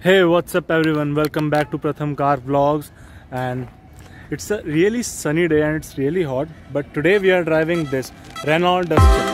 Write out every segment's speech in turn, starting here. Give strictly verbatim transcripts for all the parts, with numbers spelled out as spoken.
Hey, what's up everyone? Welcome back to Pratham Car Vlogs. And it's a really sunny day and it's really hot. But today we are driving this Renault Duster.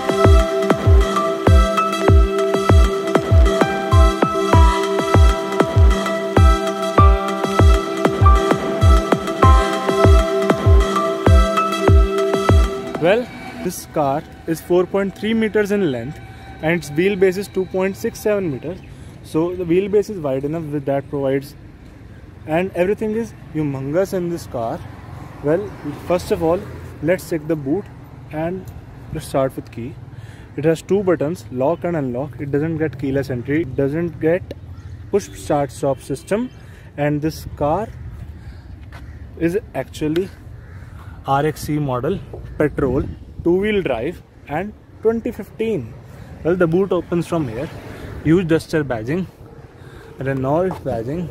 Well, this car is four point three meters in length and its wheelbase is two point six seven meters. So the wheelbase is wide enough, with that provides, and everything is humongous in this car. Well, first of all, let's check the boot and let's start with key. It has two buttons, lock and unlock. It doesn't get keyless entry, it doesn't get push start stop system, and this car is actually R X C model, petrol, two-wheel drive, and twenty fifteen. Well, the boot opens from here. Huge Duster badging, Renault badging,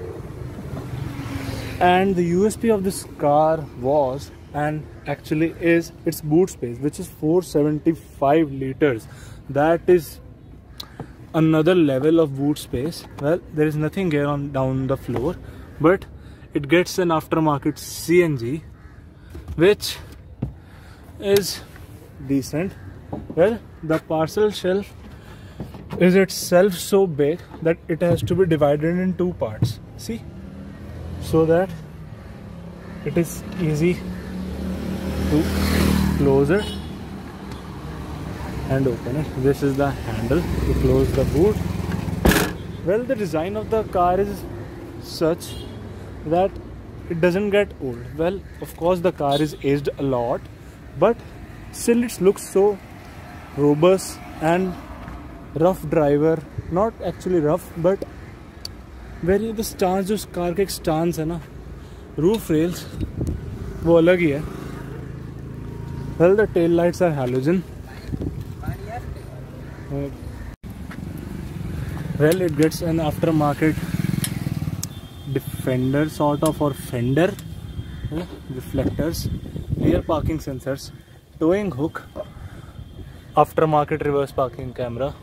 and the U S P of this car was and actually is its boot space, which is four hundred seventy-five liters. That is another level of boot space. Well, there is nothing here on down the floor, but it gets an aftermarket C N G, which is decent. Well, the parcel shelf is itself so big that it has to be divided in two parts, see, so that it is easy to close it and open it. This is the handle to close the boot. Well, the design of the car is such that it doesn't get old. Well, of course the car is aged a lot, but still it looks so robust and rough driver. Not actually rough, but very the stance, जो car का एक stance है ना, roof rails वो अलग ही है. Well, the tail lights are halogen. Well, it gets an aftermarket defender sort of, or fender, yeah, reflectors, rear parking sensors, towing hook, aftermarket reverse parking camera,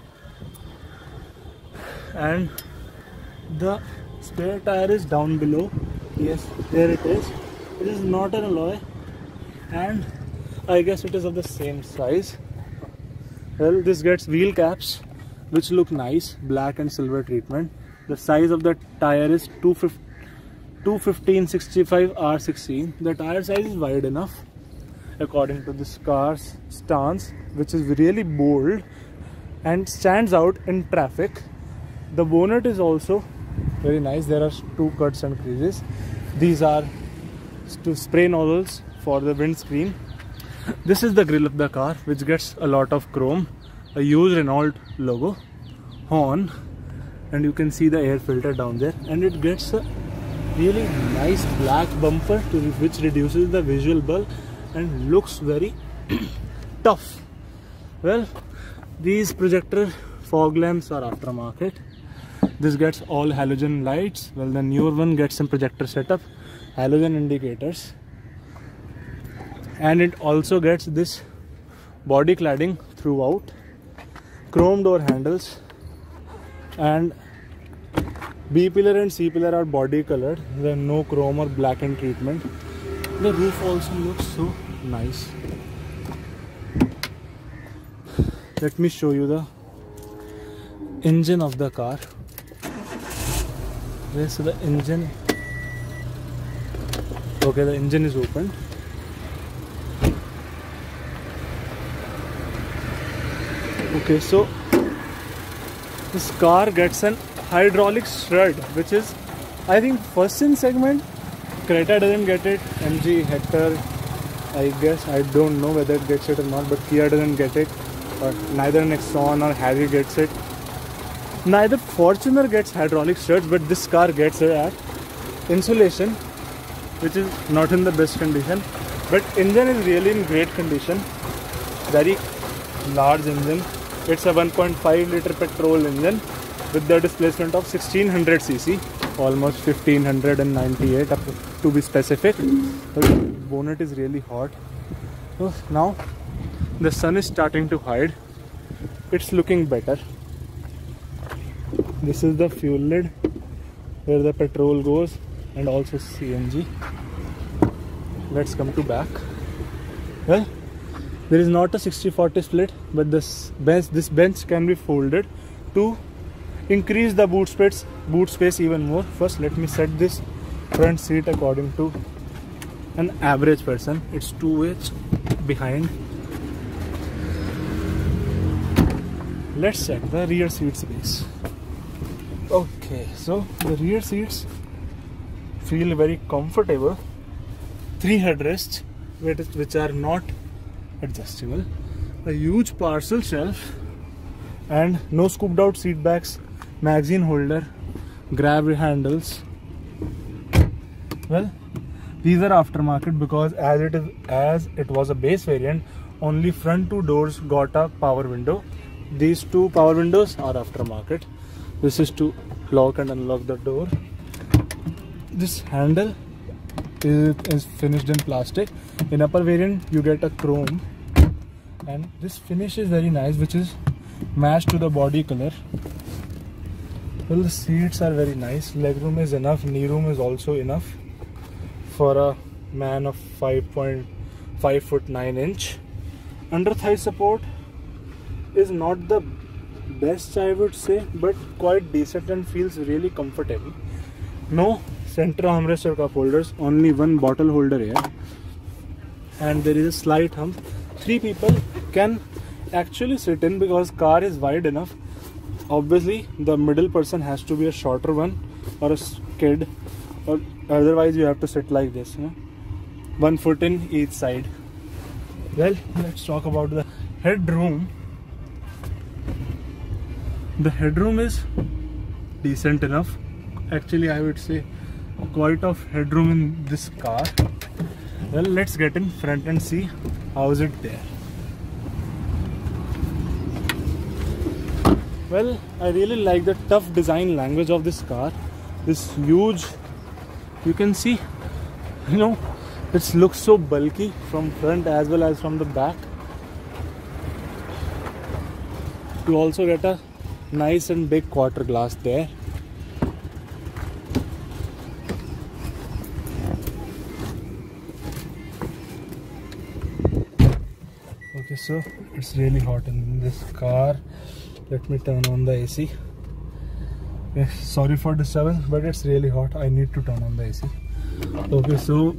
and the spare tire is down below. Yes, there it is. It is not an alloy, and I guess it is of the same size. Well, this gets wheel caps which look nice, black and silver treatment. The size of the tire is two fifteen sixty-five R sixteen. The tire size is wide enough according to this car's stance, which is really bold and stands out in traffic. The bonnet is also very nice. There are two cuts and creases. These are two spray nozzles for the windscreen. This is the grille of the car, which gets a lot of chrome, a huge Renault logo, horn, and you can see the air filter down there, and it gets a really nice black bumper to which reduces the visual bulk and looks very tough. Well, these projector fog lamps are aftermarket. This gets all halogen lights. Well, the newer one gets some projector setup, halogen indicators, and it also gets this body cladding throughout, chrome door handles, and B pillar and C pillar are body colored. There are no chrome or blackened treatment. The roof also looks so nice. Let me show you the engine of the car. Okay, so the engine, okay, the engine is open. Okay, so this car gets an hydraulic strut, which is, I think, first in segment. Creta doesn't get it, M G, Hector, I guess, I don't know whether it gets it or not, but Kia doesn't get it, or neither Nexon or Harry gets it. Neither Fortuner gets hydraulic struts, but this car gets it at insulation, which is not in the best condition, but engine is really in great condition. Very large engine. It's a one point five liter petrol engine with the displacement of sixteen hundred c c, almost fifteen ninety-eight up to be specific. The bonnet is really hot. So now the sun is starting to hide. It's looking better. This is the fuel lid. where the petrol goes, and also C N G. Let's come to back. Well, there is not a sixty forty split, but this bench, this bench can be folded to increase the boot space, boot space even more. First, let me set this front seat according to an average person. It's two inch behind. Let's check the rear seat space. Okay, so the rear seats feel very comfortable. Three headrests which are not adjustable, a huge parcel shelf, and no scooped out seat backs, magazine holder, grab handles. Well, these are aftermarket because as it is as it was a base variant, only front two doors got a power window. These two power windows are aftermarket. This is to lock and unlock the door. This handle is, is finished in plastic. In upper variant you get a chrome, and this finish is very nice, which is matched to the body color. Well, the seats are very nice. Legroom is enough. Knee room is also enough for a man of five point five foot nine inch. Under thigh support is not the best, I would say, but quite decent and feels really comfortable. No center armrest or cup holders, only one bottle holder here, and there is a slight hump. Three people can actually sit in because car is wide enough. Obviously the middle person has to be a shorter one or a kid, or otherwise you have to sit like this, you know? One foot in each side. Well, let's talk about the headroom. The headroom is decent enough. Actually, I would say quite of headroom in this car. Well, let's get in front and see how is it there. Well, I really like the tough design language of this car. This huge, you can see, you know, it looks so bulky from front as well as from the back. You also get a nice and big quarter glass there. Okay, so it's really hot in this car. Let me turn on the A C. Okay, sorry for disturbance, but it's really hot. I need to turn on the A C. Okay, so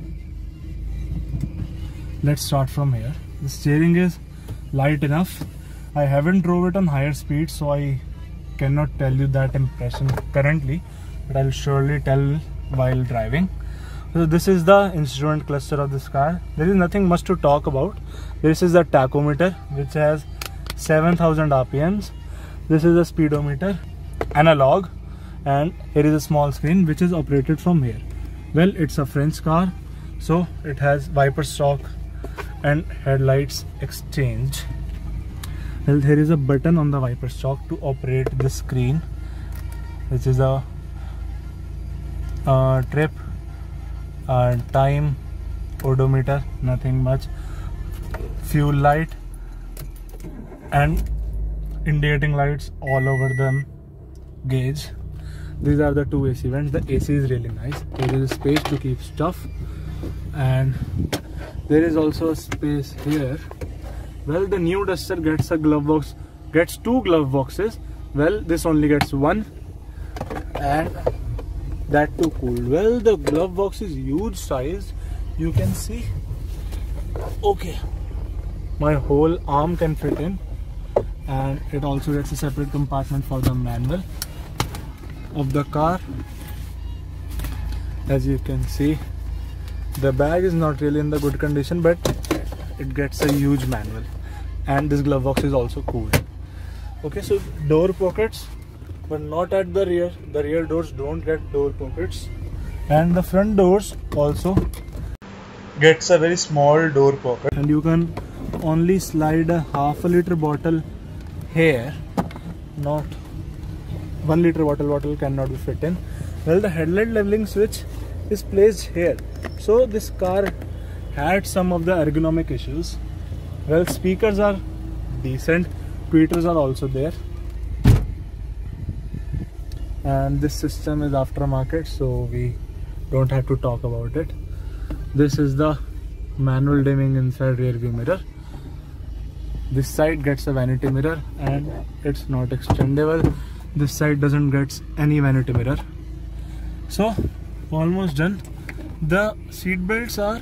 let's start from here. The steering is light enough. I haven't drove it on higher speed, so I cannot tell you that impression currently, but I'll surely tell while driving. So this is the instrument cluster of this car. There is nothing much to talk about. This is the tachometer, which has seven thousand R P Ms. This is a speedometer, analog, and here is a small screen which is operated from here. Well, it's a French car, so it has wiper stalk and headlights exchange. Well, there is a button on the wiper stalk to operate the screen, which is a uh, trip, uh, time, odometer, nothing much, fuel light, and indicating lights all over the gauge. These are the two A C vents. The A C is really nice. There is a space to keep stuff, and there is also a space here. Well, the new Duster gets a glove box, gets two glove boxes. Well, this only gets one, and that too cool. Well, the glove box is huge size. You can see. Okay, my whole arm can fit in, and it also gets a separate compartment for the manual of the car. As you can see, the bag is not really in the good condition, but it gets a huge manual, and this glove box is also cool. Okay, so door pockets, but not at the rear. The rear doors don't get door pockets, and the front doors also gets a very small door pocket, and you can only slide a half a liter bottle here. Not one liter water bottle cannot be fit in. Well, the headlight leveling switch is placed here, so this car had some of the ergonomic issues. Well, speakers are decent, tweeters are also there. and this system is aftermarket, so we don't have to talk about it. This is the manual dimming inside rear view mirror. This side gets a vanity mirror and it's not extendable. This side doesn't get any vanity mirror. So almost done. The seat belts are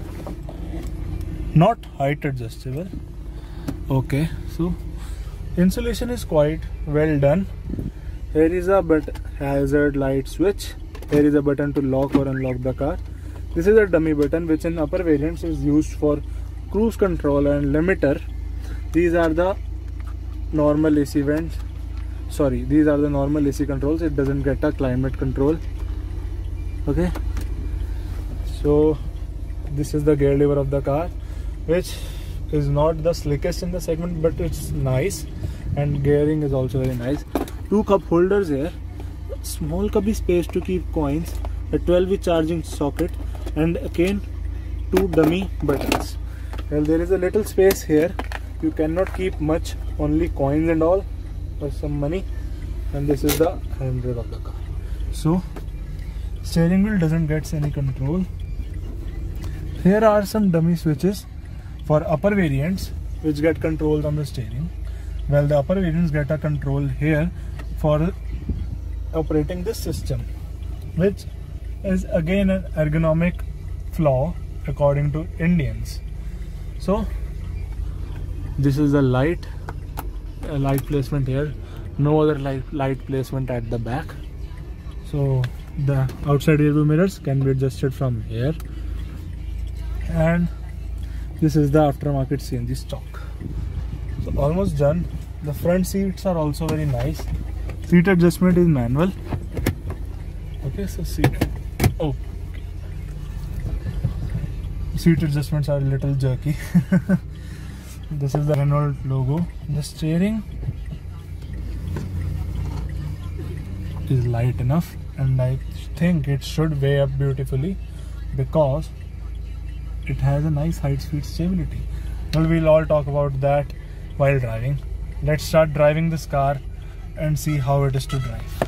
not height adjustable. Okay, so insulation is quite well done. Here is a but hazard light switch. Here is a button to lock or unlock the car. This is a dummy button which in upper variants is used for cruise control and limiter. These are the normal A C vents. Sorry, these are the normal A C controls. It doesn't get a climate control. Okay. So this is the gear lever of the car, which is not the slickest in the segment, but it's nice, and gearing is also very nice. Two cup holders here, small cubby space to keep coins, a twelve V charging socket, and again two dummy buttons. Well, there is a little space here. You cannot keep much, only coins and all, or some money. And this is the handbrake of the car. So steering wheel doesn't get any control. Here are some dummy switches for upper variants which get controlled on the steering. Well, the upper variants get a control here for operating this system, which is again an ergonomic flaw according to Indians. So this is the light uh, light placement here. No other light, light placement at the back. So the outside rear view mirrors can be adjusted from here. And this is the aftermarket C N G stock. So almost done. The front seats are also very nice. Seat adjustment is manual. Okay, so seat. Oh, okay. Seat adjustments are a little jerky. This is the Renault logo. The steering is light enough, and I think it should weigh up beautifully because it has a nice height speed stability. Well, we'll all talk about that while driving. Let's start driving this car and see how it is to drive.